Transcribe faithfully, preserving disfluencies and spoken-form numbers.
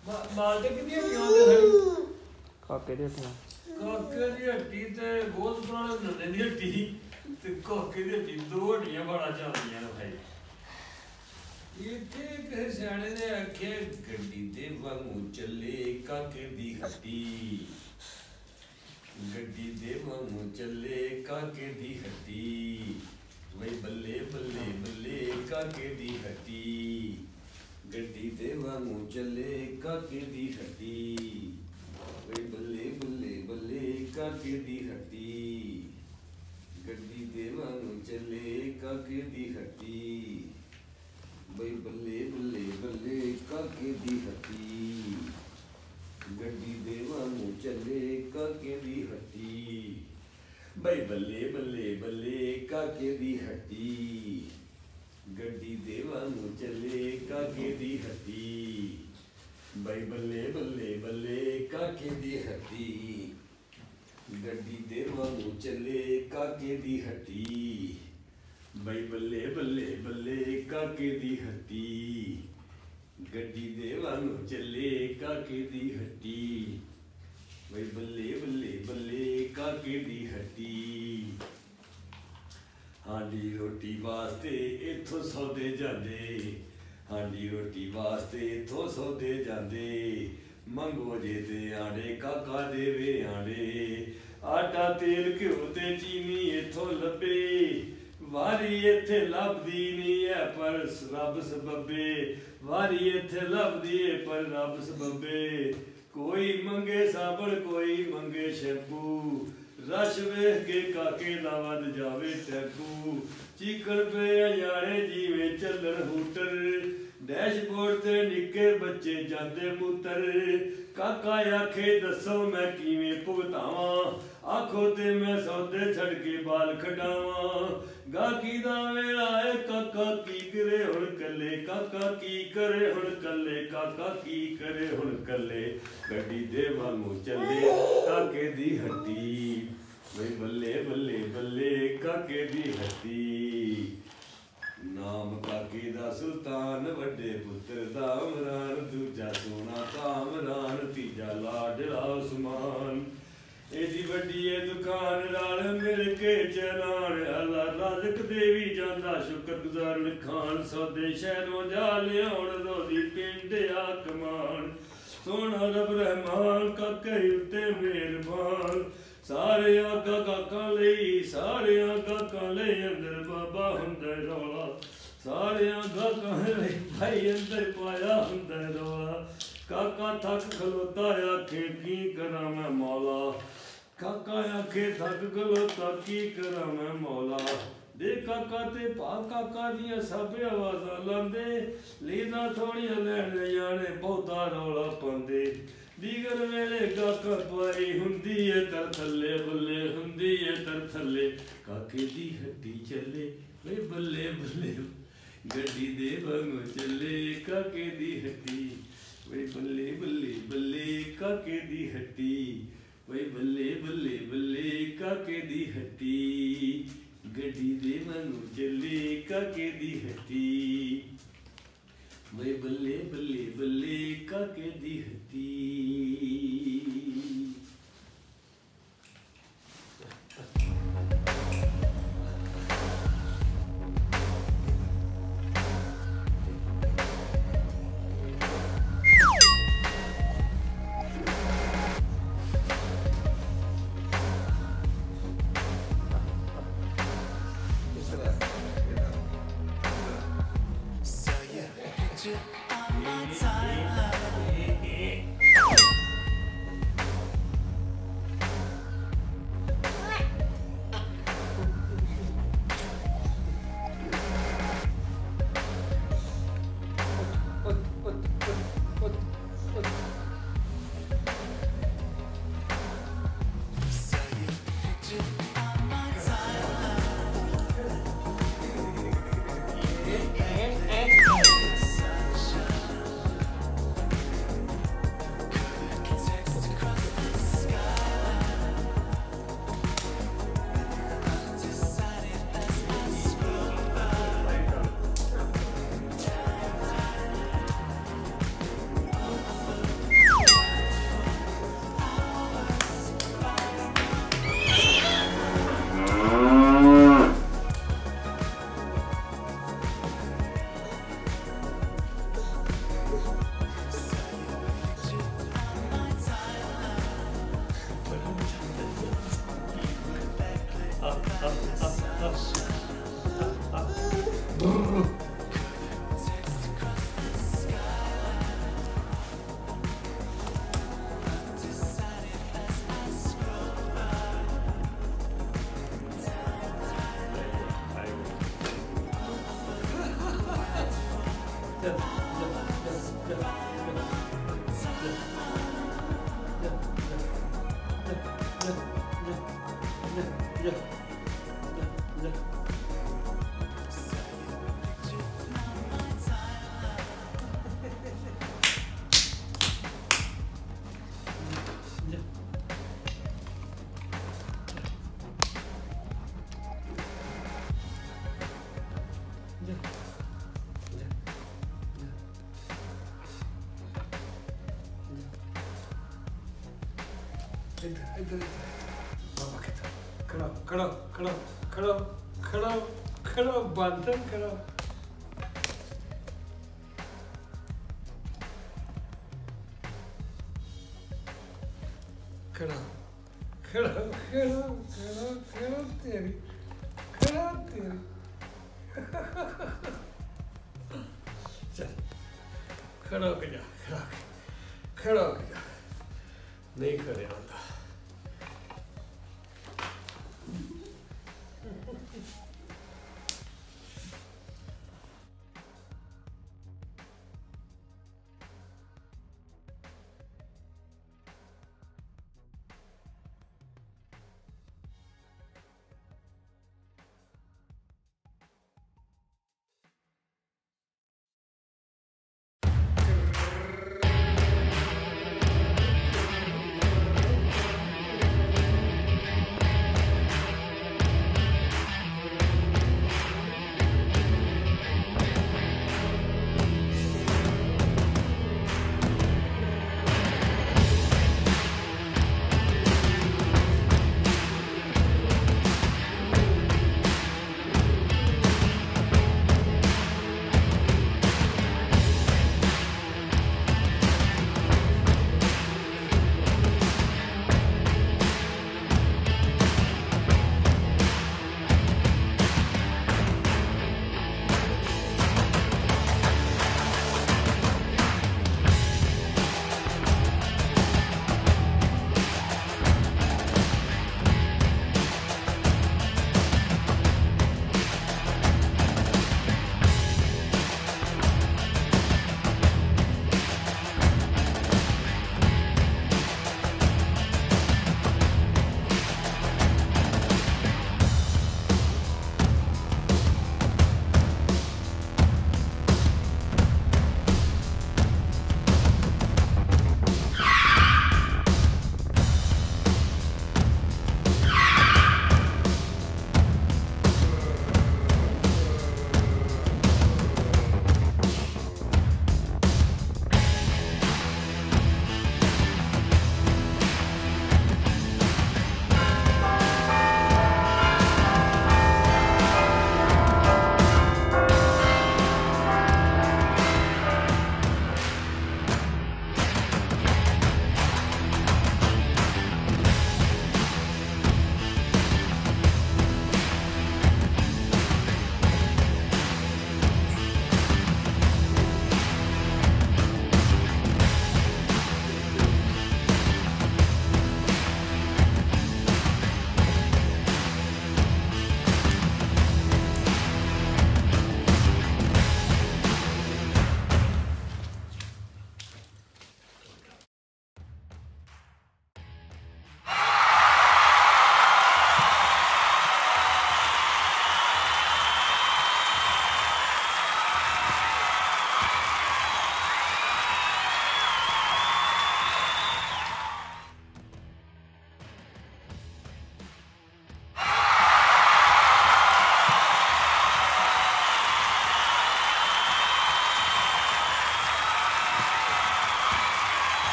ਮਾਲਟੇ ਕਿੰਨੀ ਹੱਟੀਆਂ ਉਹਦੇ ਸਾਡੀ ਕਾਕੇ ਦੀ ਹੱਟੀਆਂ ਕਾਕੇ ਦੀ ਹੱਟੀ ਤੇ ਬਹੁਤ ਪੁਰਾਣੇ ਨੰਨੇ ਦੀ ਹੱਟੀ ਤੇ ਕਾਕੇ ਦੀ ਹੱਟੀ ਦੋ ਹੱਟੀਆਂ ਬੜਾ ਚੱਲਦੀਆਂ ਨੇ ਭਾਈ ਇੱਥੇ ਕਿਸੇ ਸਿਆਣੇ ਨੇ ਆਖਿਆ ਗੱਡੀ ਦੇ ਵਾਂਗੂ ਚੱਲੇ ਕਾਕੇ ਦੀ ਹੱਟੀ ਗੱਡੀ ਦੇ ਵਾਂਗੂ ਚੱਲੇ ਕਾਕੇ ਦੀ ਹੱਟੀ ਵਈ ਬੱਲੇ ਬੱਲੇ ਬੱਲੇ ਕਾਕੇ ਦੀ ਹੱਟੀ ਗੱਡੀ ਦੇ ਵਾਂਗੂ ਚੱਲੇ ਕਾਕੇ ਦੀ ਹੱਟੀ ਵਈ ਬੱਲੇ ਬੱਲੇ ਬੱਲੇ ਕਾਕੇ ਦੀ ਹੱਟੀ ਗੱਡੀ ਦੇ ਵਾਂਗੂ ਚੱਲੇ ਕਾਕੇ ਦੀ ਹੱਟੀ ਵਈ ਬੱਲੇ ਬੱਲੇ ਬੱਲੇ ਕਾਕੇ ਦੀ ਹੱਟੀ ਗੱਡੀ ਦੇ ਵਾਂਗੂ ਚੱਲੇ ਕਾਕੇ ਦੀ ਹੱਟੀ ਬਈ ਬੱਲੇ ਬੱਲੇ ਬੱਲੇ ਕਾਕੇ ਦੀ ਹੱਟੀ ਗੱਡੀ ਦੇ ਵਾਂਗੂ ਚੱਲੇ ਕਾਕੇ ਦੀ ਹੱਟੀ ਬਈ ਬੱਲੇ ਬੱਲੇ ਬੱਲੇ ਕਾਕੇ ਦੀ ਹੱਟੀ ਗੱਡੀ ਦੇ ਵਾਂਗੂ ਚੱਲੇ ਕਾਕੇ ਦੀ ਹੱਟੀ ਬਈ ਬੱਲੇ ਬੱਲੇ ਬੱਲੇ ਕਾਕੇ ਦੀ ਹੱਟੀ ਗੱਡੀ ਦੇ ਵਾਂਗੂ ਚੱਲੇ ਕਾਕੇ ਦੀ ਹੱਟੀ ਬਈ ਬੱਲੇ ਬੱਲੇ ਬੱਲੇ ਕਾਕੇ ਦੀ ਹੱਟੀ ਹਾਂਡੀ ਰੋਟੀ ਵਾਸਤੇ ਇੱਥੋਂ ਸੌਦੇ ਜਾਂਦੇ ਹਾਂਡੀ ਰੋਟੀ ਵਾਸਤੇ ਇੱਥੋਂ ਸੌਦੇ ਜਾਂਦੇ ਮੰਗੋ ਜੇ ਤੇ ਆਂਡੇ ਕਾਕਾ ਦੇਵੇ ਆਂਡੇ ਆਟਾ ਤੇਲ ਘਿਓ ਤੇ ਚੀਨੀ ਇੱਥੋਂ ਲੱਭੇ ਵਾਰੀ ਇੱਥੇ ਲੱਭਦੀ ਨਹੀਂ ਐ ਪਰ ਰੱਬ ਸਬੱਬੇ ਵਾਰੀ ਇੱਥੇ ਲੱਭਦੀ ਏ ਪਰ ਰੱਬ ਸਬੱਬੇ ਕੋਈ ਮੰਗੇ ਸਾਬਣ ਕੋਈ ਮੰਗੇ ਸ਼ੈਂਪੂ ਰਸ਼ ਵੇਖ ਕੇ ਕਾਕੇ ਦਾ ਵੱਧ ਜਾਵੇ ਟੈਂਪੂ ਚੀਕਣ ਪਏ ਅਜਾੜੇ ਜੀਵੇ ਚੱਲਣ ਹੂਟਰ ਡੈਸ਼ਬੋਰਡ ਤੇ ਨਿੱਕੇ ਬੱਚੇ ਜਾਂਦੇ ਮੂਤਰ ਕਾਕਾ ਆਖੇ ਦੱਸੋ ਮੈਂ ਕਿਵੇਂ ਭੁਗਤਾਵਾਂ ਆਖੋ ਤੇ ਮੈਂ ਸੌਦੇ ਛੱਡ ਕੇ ਬਾਲ ਖਡਾਵਾਂ ਗਾਕੀ ਦਾ ਵੇਲਾ ਏ ਕਾਕਾ ਕੀ ਕਰੇ ਹੁਣ ਕੱਲੇ ਕਾਕਾ ਕੀ ਕਰੇ ਹੁਣ ਕੱਲੇ ਕਾਕਾ ਕੀ ਕਰੇ ਹੁਣ ਕੱਲੇ ਗੱਡੀ ਦੇ ਵਾਂਗੂ ਚੱਲੇ ਕਾਕੇ ਦੀ ਹੱਟੀ ਬਈ ਬੱਲੇ ਬੱਲੇ ਬੱਲੇ ਕਾਕੇ ਦੀ ਹੱਟੀ ਨਾਮ ਕਾਕੇ ਦਾ ਸੁਲਤਾਨ ਵੱਡੇ ਪੁੱਤਰ ਦਾ ਇਮਰਾਨ ਦੂਜਾ ਸੋਨਾ ਕਾਮਰਾਨ ਤੀਜਾ ਲਾਡਲਾ ਉਸਮਾਨ ਇਹਦੀ ਵੱਡੀ ਏ ਦੁਕਾਨ ਨਾਲ ਮਿਲ ਕੇ ਚਲਾਣ ਅੱਲਾ ਰਾਜ਼ਕ ਦੇਵੀ ਜਾਂਦਾ ਸ਼ੁਕਰਗੁਜ਼ਾਰ ਖਾਨ ਸੌਦੇ ਸ਼ਹਿਰੋਂ ਜਾ ਲਿਆਉਣ ਰੋਦੀ ਪਿੰਡ ਆ ਕਮਾਨ ਸੋਹਣਾ ਰੱਬ ਰਹਿਮਾਨ ਕਾਕੇ ਉੱਤੇ ਮਿਹਰਬਾਨ ਸਾਰੇ ਆਗਾ ਕਾਕਾ ਲਈ ਸਾਰੇ ਆਗਾ ਕਾਕਾ ਲਈ ਅੰਦਰ ਬਾਬਾ ਹੁੰਦਾ ਰੌਲਾ ਸਾਰੇ ਆਗਾ ਕਾਕਾ ਲਈ ਭਾਈ ਅੰਦਰ ਪਾਇਆ ਹੁੰਦਾ ਰੌਲਾ ਕਾਕਾ ਥੱਕ ਖਲੋਤਾ ਆਖੇ ਕੀ ਕਰਾਂ ਮੈਂ ਮੌਲਾ ਕਾਕਾ ਆਖੇ ਥੱਕ ਖਲੋਤਾ ਕੀ ਕਰਾਂ ਮੈਂ ਮੌਲਾ ਦੇ ਕਾਕਾ ਤੇ ਭਾ ਕਾਕਾ ਦੀਆਂ ਸਭ ਆਵਾਜ਼ਾਂ ਲਾਂਦੇ ਲੀਨਾ ਥੋੜੀਆਂ ਲੈਣ ਜਾਣੇ ਬਹੁਤਾ ਰੌਲਾ ਪਾਉਂਦੇ ਦੀਗਰ ਵੇਲੇ ਕਾਕਾ ਪਾਈ ਹੁੰਦੀ ਏ ਤਰ ਥੱਲੇ ਬੱਲੇ ਹੁੰਦੀ ਏ ਤਰ ਥੱਲੇ ਕਾਕੇ ਦੀ ਹੱਟੀ ਚੱਲੇ ਵੇ ਬੱਲੇ ਬੱਲੇ ਗੱਡੀ ਦੇ ਵਾਂਗੂ ਚੱਲੇ ਕਾਕੇ ਦੀ ਹੱਟੀ ਵੇ ਬੱਲੇ ਬੱਲੇ ਬੱਲੇ ਕਾਕੇ ਦੀ ਹੱਟੀ ਵੇ ਬੱਲੇ ਬੱਲੇ ਬੱਲੇ ਕਾਕੇ ਦੀ ਹੱਟੀ ਗੱਡੀ ਦੇ ਵਾਂਗੂ ਚੱਲੇ ਕਾਕੇ ਦੀ ਹੱਟੀ ਵੇ ਬੱਲੇ ਬੱਲੇ ਬੱਲੇ ਕਾਕੇ ਦੀ ਹੱਟੀ जा जा जा इधर इधर बाबा के तरफ खड़ा खड़ा खड़ा खड़ा खड़ा खड़ा बंधन खड़ा खड़ा खड़ा खड़ा खड़ा खड़ा तेरी खड़ा तेरी चल खड़ा हो के जा खड़ा खड़ा हो के जा नहीं करे